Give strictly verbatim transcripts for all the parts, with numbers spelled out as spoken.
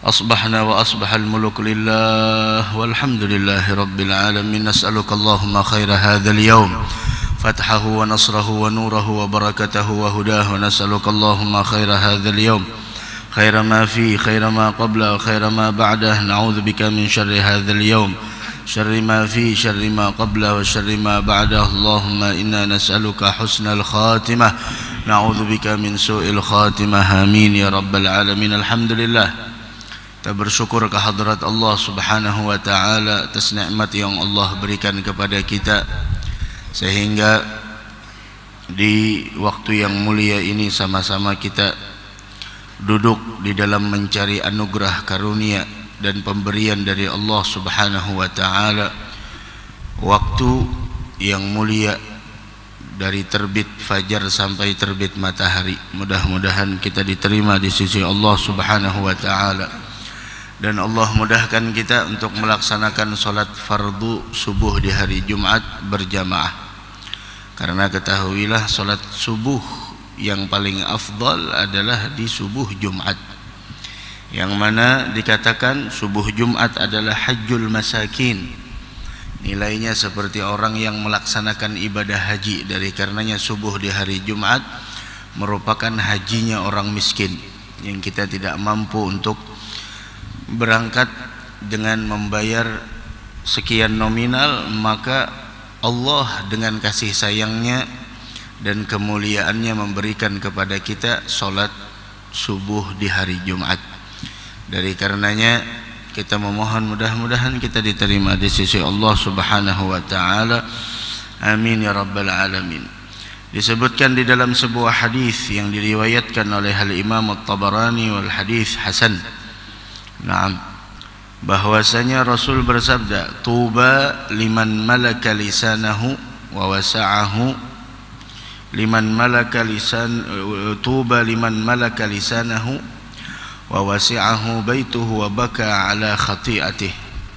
أصبحنا وأصبح الملك لله والحمد لله رب العالمين. نسألك اللهم خير هذا اليوم، فتحه ونصره ونوره وبركته وهداه. ونسألك اللهم خير هذا اليوم، خير ما فيه، خير ما قبله وخير ما بعده. نعوذ بك من شر هذا اليوم، شر ما فيه، شر ما قبله وشر ما بعده. اللهم إنا نسألك حسن الخاتمة، نعوذ بك من سوء الخاتمة. آمين يا رب العالمين. الحمد لله, kita bersyukur kehadrat Allah subhanahu wa ta'ala atas nikmat yang Allah berikan kepada kita, sehingga di waktu yang mulia ini sama-sama kita duduk di dalam mencari anugerah karunia dan pemberian dari Allah subhanahu wa ta'ala. Waktu yang mulia dari terbit fajar sampai terbit matahari. Mudah-mudahan kita diterima di sisi Allah subhanahu wa ta'ala, dan Allah mudahkan kita untuk melaksanakan solat fardu subuh di hari Jumat berjamaah. Karena ketahuilah solat subuh yang paling afdal adalah di subuh Jumat, yang mana dikatakan subuh Jumat adalah hajjul masakin. Nilainya seperti orang yang melaksanakan ibadah haji, dari karenanya subuh di hari Jumat merupakan hajinya orang miskin yang kita tidak mampu untuk berangkat dengan membayar sekian nominal. Maka Allah dengan kasih sayangnya dan kemuliaannya memberikan kepada kita solat subuh di hari Jumat. Dari karenanya kita memohon mudah-mudahan kita diterima di sisi Allah subhanahu wa ta'ala. Amin ya rabbal alamin. Disebutkan di dalam sebuah hadis yang diriwayatkan oleh Al-Imam At-Tabarani wal hadis hasan, Naam, bahwasanya Rasul bersabda, tuba liman malaka lisanahu wa wasa'ahu liman malaka lisan tuba liman malaka lisanahu wa wasi'ahu baituhu wa baka ala khati'atih.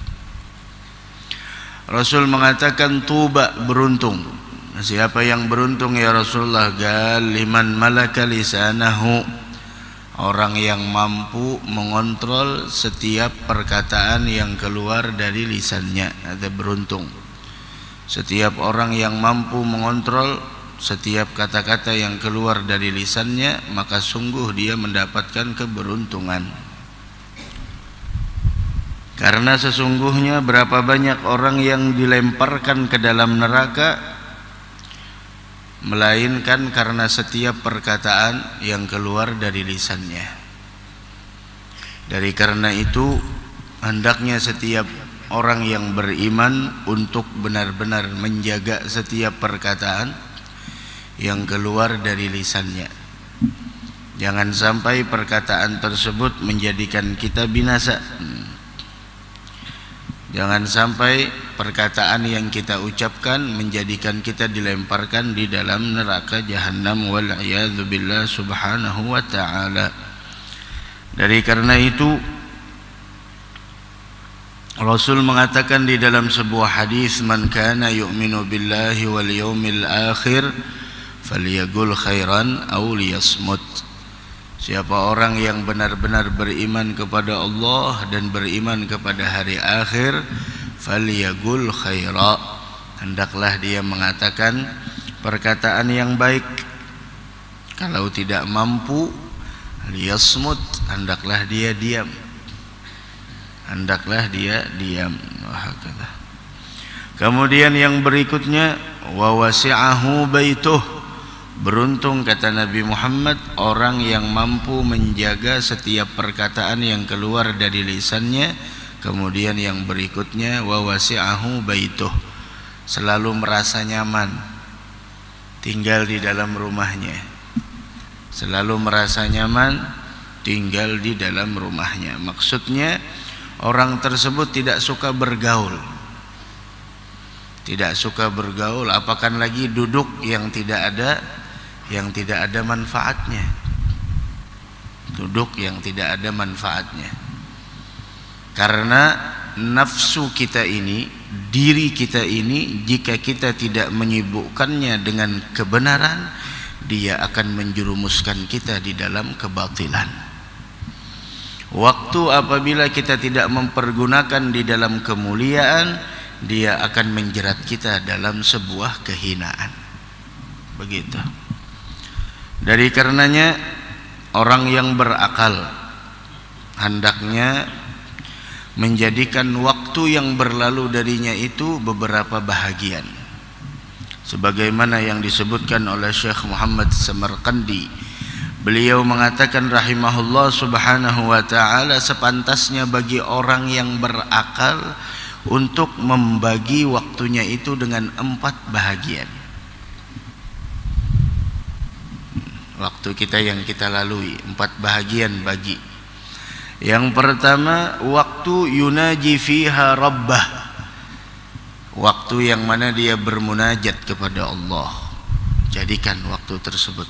Rasul mengatakan tuba, beruntung. Siapa yang beruntung ya Rasulullah? Gal liman malaka lisanahu, orang yang mampu mengontrol setiap perkataan yang keluar dari lisannya. Ada beruntung. Setiap orang yang mampu mengontrol setiap kata-kata yang keluar dari lisannya, maka sungguh dia mendapatkan keberuntungan. Karena sesungguhnya berapa banyak orang yang dilemparkan ke dalam neraka melainkan karena setiap perkataan yang keluar dari lisannya. Dari karena itu hendaknya setiap orang yang beriman untuk benar-benar menjaga setiap perkataan yang keluar dari lisannya. Jangan sampai perkataan tersebut menjadikan kita binasa. Jangan sampai perkataan yang kita ucapkan menjadikan kita dilemparkan di dalam neraka jahanam, wal a'yadzu billah subhanahu wa ta'ala. Dari karena itu Rasul mengatakan di dalam sebuah hadis, man kana yu'minu billahi wal yawmil akhir falyaqul khairan aw liyasmut. Siapa orang yang benar-benar beriman kepada Allah dan beriman kepada hari akhir, falyaqul khaira, hendaklah dia mengatakan perkataan yang baik. Kalau tidak mampu, liyasmut, hendaklah dia diam. Hendaklah dia diam. Wahakala. Kemudian yang berikutnya, wa wasi'ahu baituh. Beruntung kata Nabi Muhammad orang yang mampu menjaga setiap perkataan yang keluar dari lisannya. Kemudian yang berikutnya, wa wasi'ahu baituh, selalu merasa nyaman tinggal di dalam rumahnya. Selalu merasa nyaman tinggal di dalam rumahnya. Maksudnya orang tersebut tidak suka bergaul. Tidak suka bergaul, apakan lagi duduk yang tidak ada yang tidak ada manfaatnya. Duduk yang tidak ada manfaatnya. Karena nafsu kita ini, diri kita ini, jika kita tidak menyibukkannya dengan kebenaran, dia akan menjerumuskan kita di dalam kebatilan. Waktu apabila kita tidak mempergunakan di dalam kemuliaan, dia akan menjerat kita dalam sebuah kehinaan. Begitu. Dari karenanya orang yang berakal hendaknya menjadikan waktu yang berlalu darinya itu beberapa bahagian, sebagaimana yang disebutkan oleh Syekh Muhammad Samarqandi. Beliau mengatakan rahimahullah subhanahu wa ta'ala, sepantasnya bagi orang yang berakal untuk membagi waktunya itu dengan empat bahagian. Waktu kita yang kita lalui, empat bahagian bagi. Yang pertama, waktu yunaji fiha rabbah, waktu yang mana dia bermunajat kepada Allah. Jadikan waktu tersebut,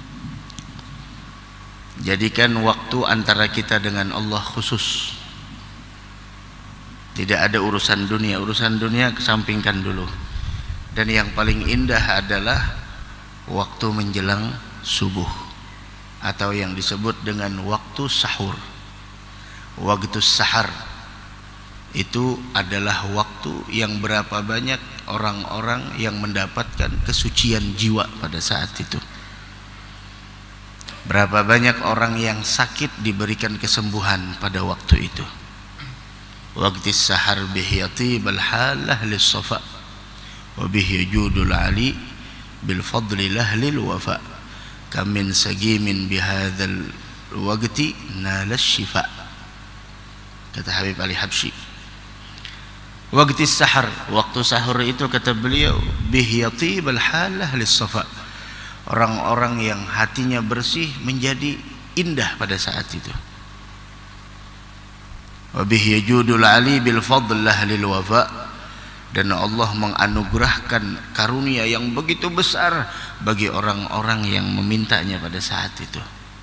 jadikan waktu antara kita dengan Allah khusus. Tidak ada urusan dunia, urusan dunia kesampingkan dulu. Dan yang paling indah adalah waktu menjelang subuh, atau yang disebut dengan waktu sahur. Waktu sahar itu adalah waktu yang berapa banyak orang-orang yang mendapatkan kesucian jiwa pada saat itu. Berapa banyak orang yang sakit diberikan kesembuhan pada waktu itu. Waktu sahar bihi yatibal halah lis-safa wa bihi yujudul ali bil fadli lahlil wafa kam min sagimin bihadzal waqti nala syifa, kata Habib Ali Habsyi. Waktu sahar, waktu sahur itu kata beliau bihi yatibal halah lis-safa, orang-orang yang hatinya bersih menjadi indah pada saat itu. Wa bihi yajudul ali bil fadlah lil wafa, dan Allah menganugerahkan karunia yang begitu besar bagi orang-orang yang memintanya pada saat itu.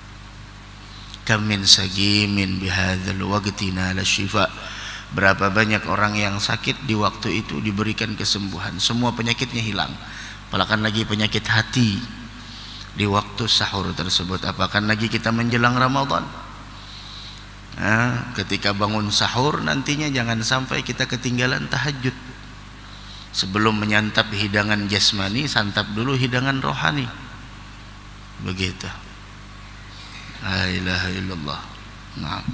Kam min sagimin bihadzal waqti nala syifa, berapa banyak orang yang sakit di waktu itu diberikan kesembuhan, semua penyakitnya hilang. Apalagi lagi penyakit hati di waktu sahur tersebut. Apakah lagi kita menjelang Ramadan? Nah, ketika bangun sahur nantinya jangan sampai kita ketinggalan tahajud. Sebelum menyantap hidangan jasmani, santap dulu hidangan rohani. Begitu. La ilaha illallah. Nah,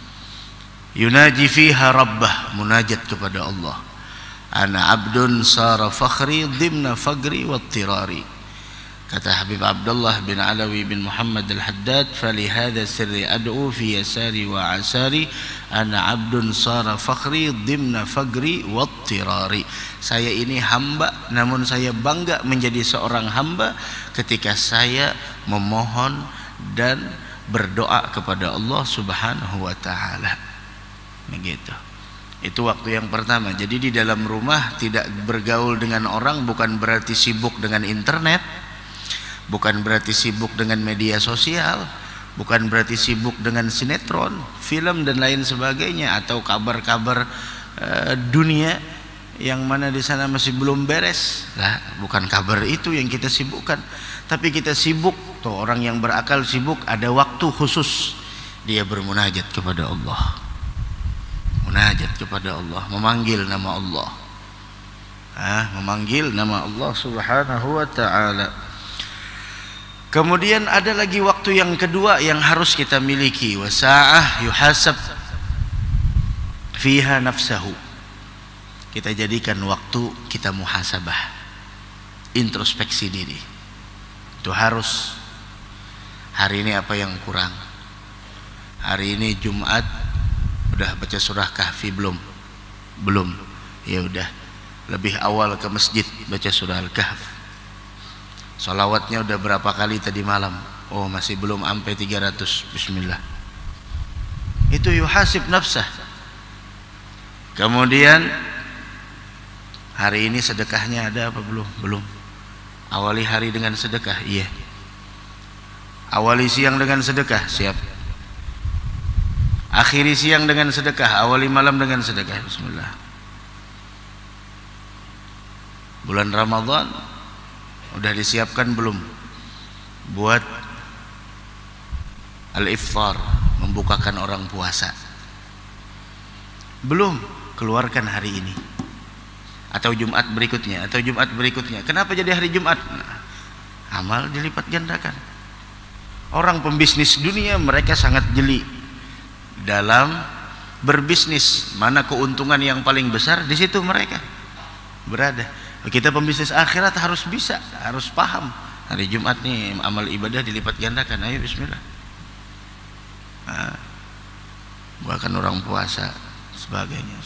yunaji fiha rabbah, munajat kepada Allah. Ana abdun sara fakhri dimna fagri wattirari. Kata Habib Abdullah bin Alawi bin Muhammad al-Haddad, falihada sirri ad'u fi yasari wa asari ana abdun sara fakhri dimna fagri wattirari. Saya ini hamba, namun saya bangga menjadi seorang hamba ketika saya memohon dan berdoa kepada Allah subhanahu wa ta'ala. Begitu. Itu waktu yang pertama. Jadi di dalam rumah tidak bergaul dengan orang bukan berarti sibuk dengan internet, bukan berarti sibuk dengan media sosial, bukan berarti sibuk dengan sinetron, film dan lain sebagainya, atau kabar-kabar e, dunia yang mana di sana masih belum beres. Lah, bukan kabar itu yang kita sibukkan, tapi kita sibuk. Tuh, orang yang berakal sibuk ada waktu khusus dia bermunajat kepada Allah. Munajat kepada Allah, memanggil nama Allah. Ah, memanggil nama Allah Subhanahu wa ta'ala. Kemudian ada lagi waktu yang kedua yang harus kita miliki, wasa'ah yuhasab fiha nafsahu. Kita jadikan waktu kita muhasabah, introspeksi diri. Itu harus. Hari ini apa yang kurang? Hari ini Jumat, udah baca surah Kahfi belum? Belum. Ya udah, lebih awal ke masjid baca surah Al-Kahf. Salawatnya udah berapa kali tadi malam? Oh, masih belum sampai tiga ratus. Bismillah. Itu yuhasib nafsah. Kemudian hari ini sedekahnya ada apa belum? Belum. Awali hari dengan sedekah, iya. Awali siang dengan sedekah, siap. Akhiri siang dengan sedekah, awali malam dengan sedekah. Bismillah. Bulan Ramadan udah disiapkan belum buat al-iftar, membukakan orang puasa. Belum, keluarkan hari ini atau Jumat berikutnya atau Jumat berikutnya. Kenapa jadi hari Jumat? Nah, amal dilipat gandakan. Orang pembisnis dunia mereka sangat jeli dalam berbisnis. Mana keuntungan yang paling besar, di situ mereka berada. Kita pembisnis akhirat harus bisa, harus paham. Hari Jumat nih amal ibadah dilipat gandakan. Ayo bismillah. Nah, bahkan orang puasa sebagainya.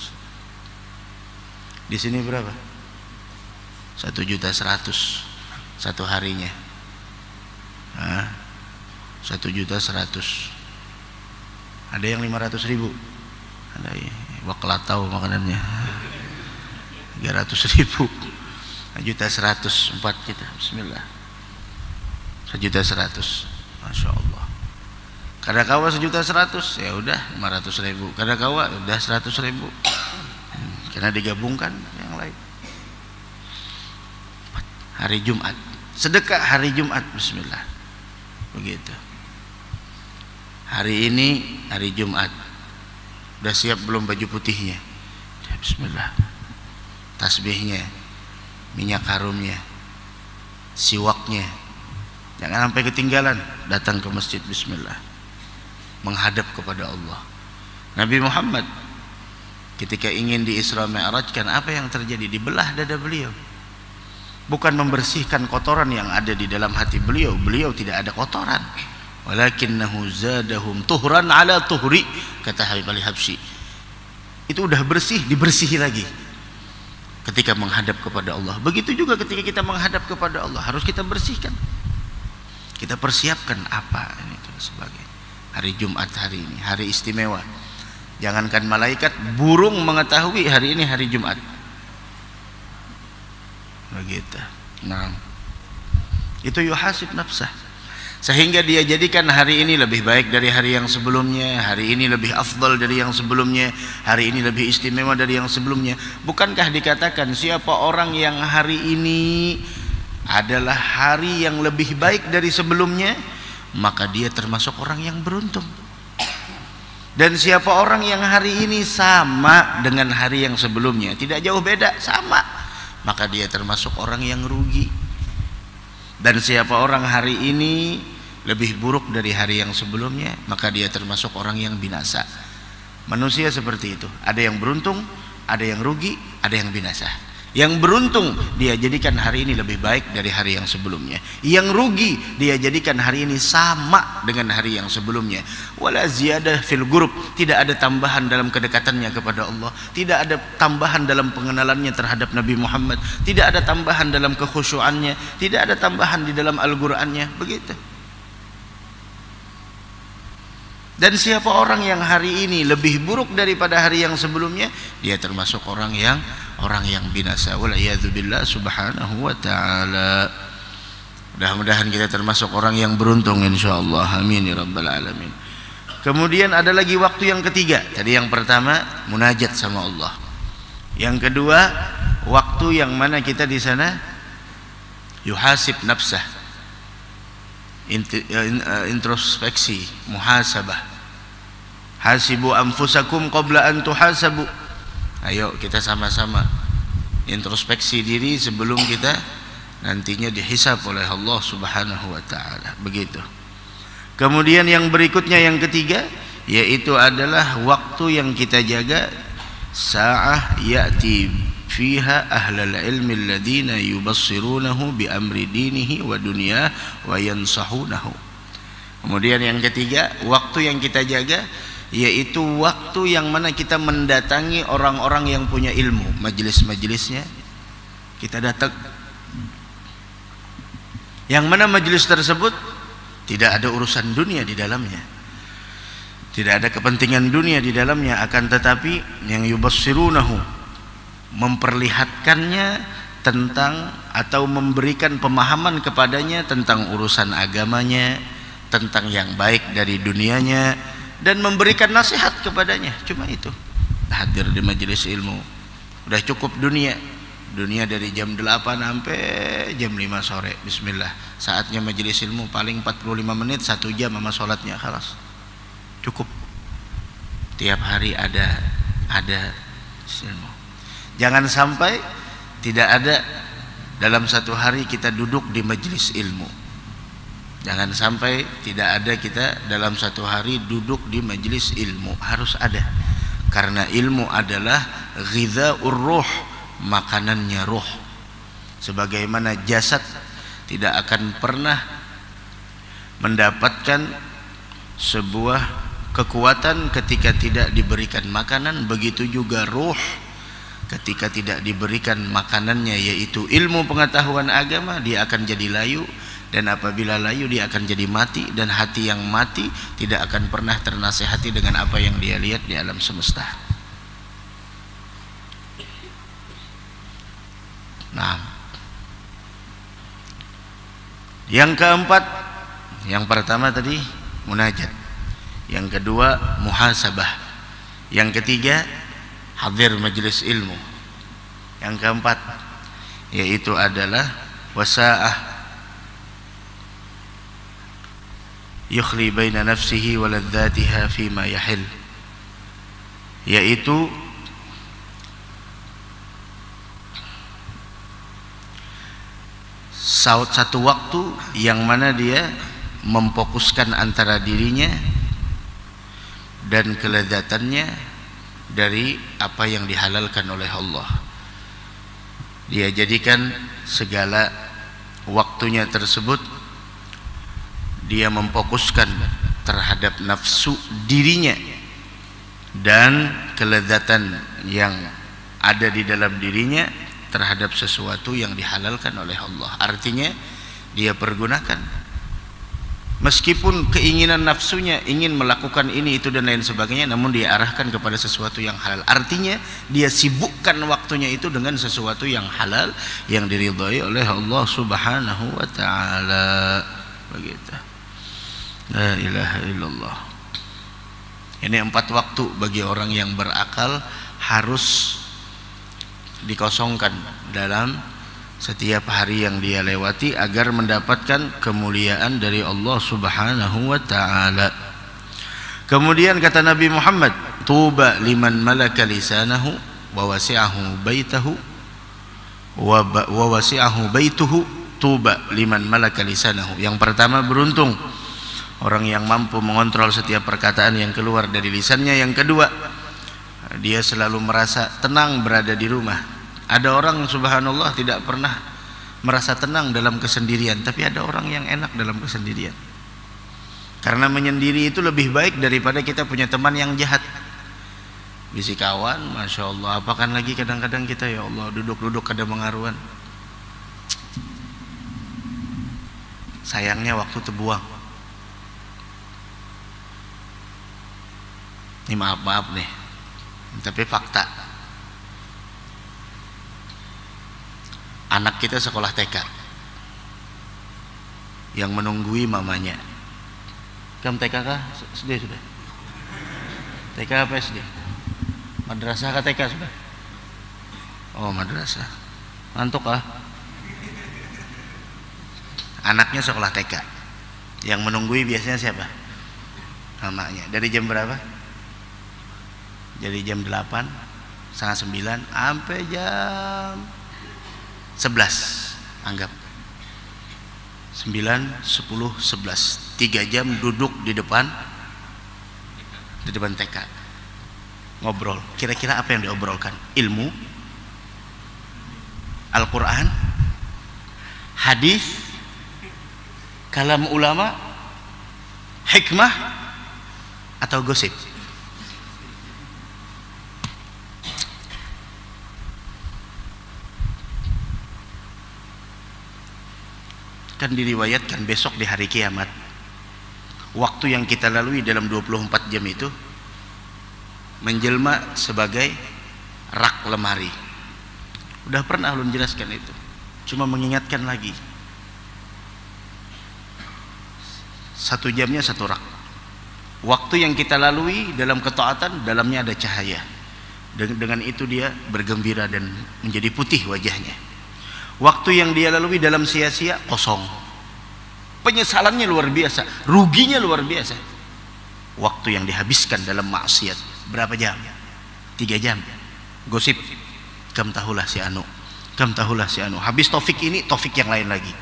Di sini berapa? Satu juta seratus satu harinya. Nah, satu juta seratus. Ada yang lima ratus ribu. Ada ya, waklatau makanannya. Tiga ratus ribu. Juta seratus empat kita. Bismillah. Sejuta seratus. Masya Allah. Kada kawa sejuta seratus, ya udah lima ratus ribu. Kada kawa udah seratus ribu. Hmm, karena digabungkan yang lain. Hari Jumat, sedekah hari Jumat, bismillah. Begitu. Hari ini hari Jumat. Udah siap belum baju putihnya? Bismillah. Tasbihnya, minyak harumnya, siwaknya. Jangan sampai ketinggalan. Datang ke masjid, bismillah. Menghadap kepada Allah. Nabi Muhammad ketika ingin di Isra Mi'rajkan, apa yang terjadi? Dibelah dada beliau. Bukan membersihkan kotoran yang ada di dalam hati beliau. Beliau tidak ada kotoran. Walakinnahu zadahum tuhran ala tuhri, kata Habib Ali Habsyi. Itu udah bersih, dibersihi lagi ketika menghadap kepada Allah. Begitu juga ketika kita menghadap kepada Allah, harus kita bersihkan. Kita persiapkan apa ini dan sebagainya. Hari Jumat hari ini, hari istimewa. Jangankan malaikat, burung mengetahui hari ini hari Jumat. Begitu. Nah, itu yuhasib nafsah. Sehingga dia jadikan hari ini lebih baik dari hari yang sebelumnya, hari ini lebih afdal dari yang sebelumnya, hari ini lebih istimewa dari yang sebelumnya. Bukankah dikatakan siapa orang yang hari ini adalah hari yang lebih baik dari sebelumnya, maka dia termasuk orang yang beruntung. Dan siapa orang yang hari ini sama dengan hari yang sebelumnya, tidak jauh beda, sama, maka dia termasuk orang yang rugi. Dan siapa orang hari ini lebih buruk dari hari yang sebelumnya, maka dia termasuk orang yang binasa. Manusia seperti itu, ada yang beruntung, ada yang rugi, ada yang binasa. Yang beruntung dia jadikan hari ini lebih baik dari hari yang sebelumnya. Yang rugi dia jadikan hari ini sama dengan hari yang sebelumnya. Wala ziyadah fil gurub, tidak ada tambahan dalam kedekatannya kepada Allah, tidak ada tambahan dalam pengenalannya terhadap Nabi Muhammad, tidak ada tambahan dalam kekhusyuannya, tidak ada tambahan di dalam Al-Qur'annya. Begitu. Dan siapa orang yang hari ini lebih buruk daripada hari yang sebelumnya, dia termasuk orang yang orang yang binasa. Wal'iyadzubillah subhanahu wa ta'ala. Mudah-mudahan kita termasuk orang yang beruntung insyaallah. Amin ya rabbal alamin. Kemudian ada lagi waktu yang ketiga. Tadi yang pertama munajat sama Allah. Yang kedua waktu yang mana kita di sana yuhasib nafsah, introspeksi, muhasabah. Hasibu anfusakum qabla an tuhasabu. Ayo kita sama-sama introspeksi diri sebelum kita nantinya dihisab oleh Allah Subhanahu wa taala. Begitu. Kemudian yang berikutnya yang ketiga yaitu adalah waktu yang kita jaga, sa'ah ya'ti fiha ahlal ilmi alladhina yubassirunahu bi amri dinihi wa dunyah wa yansahunahu. Kemudian yang ketiga, waktu yang kita jaga yaitu waktu yang mana kita mendatangi orang-orang yang punya ilmu, majelis-majelisnya kita datang, yang mana majelis tersebut tidak ada urusan dunia di dalamnya, tidak ada kepentingan dunia di dalamnya, akan tetapi yang yubassirunahu, memperlihatkannya tentang atau memberikan pemahaman kepadanya tentang urusan agamanya, tentang yang baik dari dunianya, dan memberikan nasihat kepadanya. Cuma itu. Hadir di majelis ilmu. Udah cukup dunia. Dunia dari jam delapan sampai jam lima sore. Bismillah. Saatnya majelis ilmu paling empat puluh lima menit, satu jam sama sholatnya, khalas. Cukup tiap hari ada ada ilmu. Jangan sampai tidak ada dalam satu hari kita duduk di majelis ilmu. Jangan sampai tidak ada kita dalam satu hari duduk di majelis ilmu. Harus ada, karena ilmu adalah ghidha'ur ruh, makanannya ruh. Sebagaimana jasad tidak akan pernah mendapatkan sebuah kekuatan ketika tidak diberikan makanan, begitu juga ruh ketika tidak diberikan makanannya, yaitu ilmu pengetahuan agama, dia akan jadi layu, dan apabila layu dia akan jadi mati, dan hati yang mati tidak akan pernah ternasihati dengan apa yang dia lihat di alam semesta. Nah, yang keempat, yang pertama tadi munajat, yang kedua muhasabah, yang ketiga hadir majelis ilmu, yang keempat yaitu adalah wasa'ah yukhli baina nafsihi wa ladzatiha fima yahil, yaitu satu waktu yang mana dia memfokuskan antara dirinya dan kelezatannya dari apa yang dihalalkan oleh Allah. Dia jadikan segala waktunya tersebut dia memfokuskan terhadap nafsu dirinya dan kelezatan yang ada di dalam dirinya terhadap sesuatu yang dihalalkan oleh Allah. Artinya dia pergunakan, meskipun keinginan nafsunya ingin melakukan ini itu dan lain sebagainya, namun dia arahkan kepada sesuatu yang halal. Artinya dia sibukkan waktunya itu dengan sesuatu yang halal yang diridhai oleh Allah Subhanahu wa taala. Begitu. La ilaha illallah. Ini empat waktu bagi orang yang berakal harus dikosongkan dalam setiap hari yang dia lewati agar mendapatkan kemuliaan dari Allah Subhanahu wa taala. Kemudian kata Nabi Muhammad, tuba liman malaka lisanahu wa wasi'ahu baitahu wa wasi'ahu baituhu, tuba liman malaka lisanahu. Yang pertama, beruntung orang yang mampu mengontrol setiap perkataan yang keluar dari lisannya. Yang kedua, dia selalu merasa tenang berada di rumah. Ada orang subhanallah tidak pernah merasa tenang dalam kesendirian, tapi ada orang yang enak dalam kesendirian. Karena menyendiri itu lebih baik daripada kita punya teman yang jahat. Bisik kawan, masya Allah. Apakan lagi kadang-kadang kita, ya Allah, duduk-duduk kada mengaruan. Sayangnya waktu terbuang. Ini maaf-maaf nih, tapi fakta. Anak kita sekolah T K yang menunggui mamanya. Kamu T K kah? S D sudah? T K apa S D? Madrasah kah T K sudah? Oh, madrasah. Ngantuk ah? Anaknya sekolah T K. Yang menunggui biasanya siapa? Mamanya. Dari jam berapa? Jadi jam delapan, setengah sembilan, sampai jam sebelas, anggap sembilan, sepuluh, sebelas, tiga jam duduk di depan di depan T K ngobrol. Kira-kira apa yang diobrolkan? Ilmu, Al-Quran, hadis, kalam ulama, hikmah, atau gosip? Kan diriwayatkan besok di hari kiamat, waktu yang kita lalui dalam dua puluh empat jam itu menjelma sebagai rak lemari. Udah pernah ulun jelaskan itu, cuma mengingatkan lagi. Satu jamnya satu rak. Waktu yang kita lalui dalam ketaatan, dalamnya ada cahaya. Dengan itu dia bergembira dan menjadi putih wajahnya. Waktu yang dia lalui dalam sia-sia, kosong. Penyesalannya luar biasa, ruginya luar biasa. waktu yang dihabiskan dalam maksiat berapa jam? Tiga jam. Gosip, kam tahulah si anu, kam tahulah si anu. Habis topik ini, topik yang lain lagi.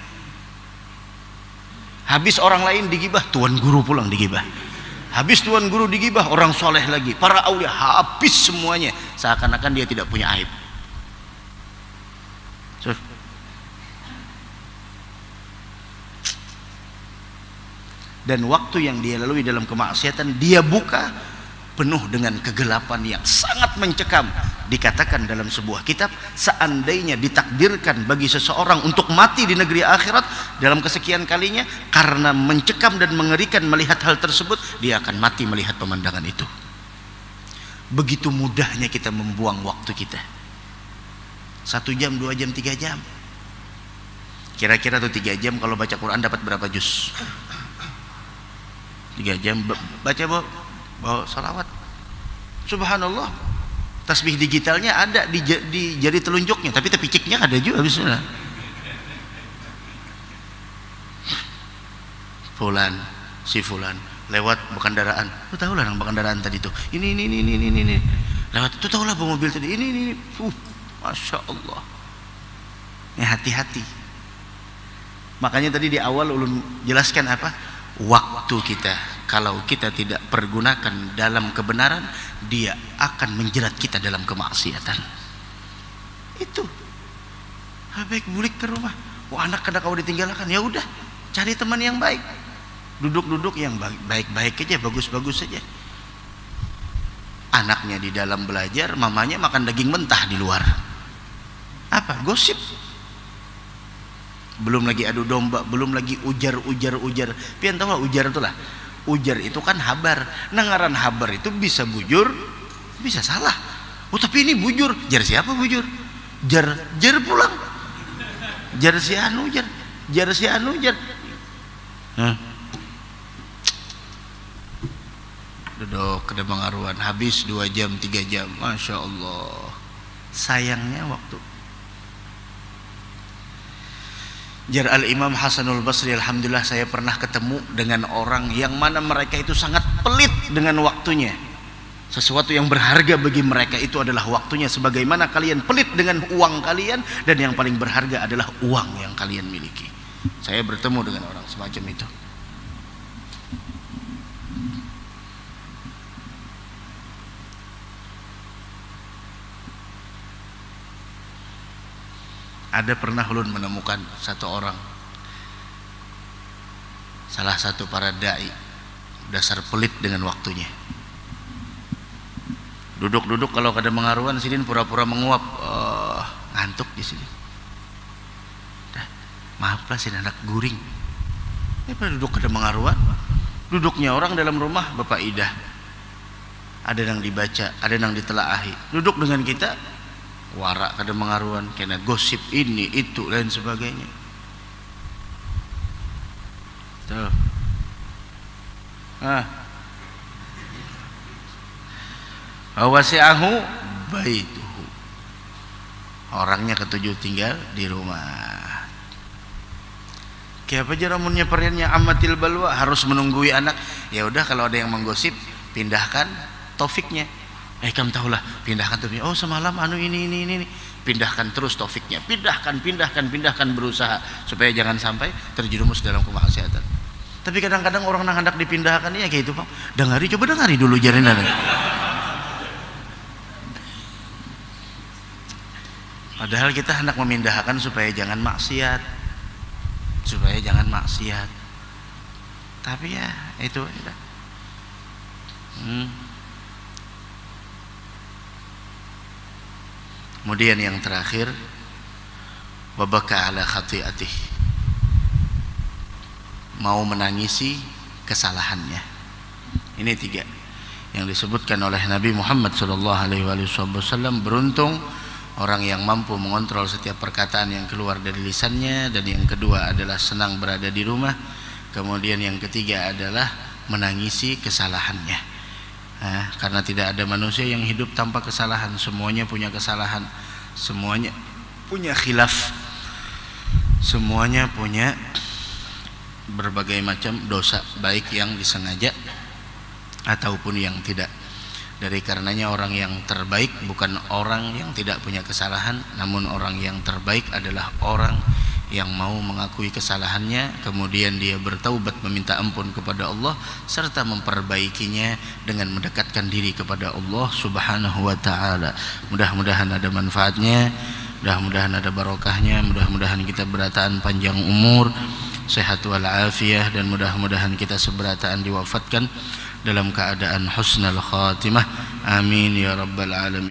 Habis orang lain digibah, tuan guru pulang digibah. Habis tuan guru digibah, orang soleh lagi, para aulia, habis semuanya. Seakan-akan dia tidak punya aib. So, dan waktu yang dia lalui dalam kemaksiatan, dia buka penuh dengan kegelapan yang sangat mencekam. Dikatakan dalam sebuah kitab, seandainya ditakdirkan bagi seseorang untuk mati di negeri akhirat dalam kesekian kalinya, karena mencekam dan mengerikan melihat hal tersebut, dia akan mati melihat pemandangan itu. Begitu mudahnya kita membuang waktu kita. Satu jam, dua jam, tiga jam. Kira-kira tuh tiga jam kalau baca Quran dapat berapa juz? Tiga jam baca bawa, bawa salawat. Subhanallah, tasbih digitalnya ada di, di jari telunjuknya, tapi tepiciknya ada juga habisnya. Fulan, si fulan lewat Bekandaraan, lu tahu lah nang Bekandaraan tadi tuh, ini ini ini ini ini, ini. Lewat itu tahu lah bawa mobil tadi, ini ini, uh, masya Allah. Ya hati-hati. Makanya tadi di awal ulun jelaskan apa? Waktu kita kalau kita tidak pergunakan dalam kebenaran, dia akan menjerat kita dalam kemaksiatan. Itu. Baik bulik ke rumah. Wah, anak kada kau ditinggalkan, ya udah cari teman yang baik. Duduk-duduk yang baik-baik aja, bagus-bagus saja. Anaknya di dalam belajar, mamanya makan daging mentah di luar. Apa? Gosip. Belum lagi adu domba, belum lagi ujar-ujar-ujar. Pian tahu lah ujar itulah. Ujar itu kan habar. Nengaran habar itu bisa bujur, bisa salah. Oh tapi ini bujur. Jar siapa bujur? Jar jar pulang. Jar si anu jar. Jar si anu jar. Hah? Duduk kada mengaruan. Habis dua jam, tiga jam. Masya Allah. Sayangnya waktu. Jar Al-Imam Hasanul Basri, alhamdulillah saya pernah ketemu dengan orang yang mana mereka itu sangat pelit dengan waktunya. Sesuatu yang berharga bagi mereka itu adalah waktunya, sebagaimana kalian pelit dengan uang kalian, dan yang paling berharga adalah uang yang kalian miliki. Saya bertemu dengan orang semacam itu. Ada pernah ulun menemukan satu orang, salah satu para dai, dasar pelit dengan waktunya. Duduk-duduk kalau kada mengaruan sini pura-pura menguap, oh, ngantuk di sini. Dah, maaflah sini anak guring. Eh, duduk kada mengaruan. Duduknya orang dalam rumah Bapak Idah. Ada yang dibaca, ada yang ditelaahi. Duduk dengan kita warak kada mengaruan, kena gosip ini itu dan sebagainya. Tuh. Ah. Wasi'ahu baituhu. Orangnya ketujuh tinggal di rumah. Kayak apa jaramunnya periannya amatil balwa, harus menunggui anak. Ya udah kalau ada yang menggosip, pindahkan taufiknya. Eh kamu tahulah, pindahkan tuh. Oh semalam anu ini ini ini, pindahkan terus taufiknya, pindahkan, pindahkan, pindahkan, berusaha supaya jangan sampai terjerumus dalam kemaksiatan. Tapi kadang-kadang orang nang hendak dipindahkan ya kayak itu Pak. Dengari, coba dengari dulu jarinan. Padahal kita hendak memindahkan supaya jangan maksiat, supaya jangan maksiat. Tapi ya itu. Hmm. Kemudian yang terakhir, wabaka ala khati'atih, mau menangisi kesalahannya. Ini tiga yang disebutkan oleh Nabi Muhammad shallallahu alaihi wasallam. Beruntung orang yang mampu mengontrol setiap perkataan yang keluar dari lisannya, dan yang kedua adalah senang berada di rumah. Kemudian yang ketiga adalah menangisi kesalahannya. Nah, karena tidak ada manusia yang hidup tanpa kesalahan, semuanya punya kesalahan, semuanya punya khilaf, semuanya punya berbagai macam dosa, baik yang disengaja ataupun yang tidak. Dari karenanya orang yang terbaik bukan orang yang tidak punya kesalahan, namun orang yang terbaik adalah orang yang mau mengakui kesalahannya, kemudian dia bertaubat meminta ampun kepada Allah serta memperbaikinya dengan mendekatkan diri kepada Allah Subhanahu wa taala. Mudah-mudahan ada manfaatnya, mudah-mudahan ada barokahnya, mudah-mudahan kita berataan panjang umur, sehat wal afiyah, dan mudah-mudahan kita seberataan diwafatkan dalam keadaan husnul khatimah. Amin ya rabbal alamin.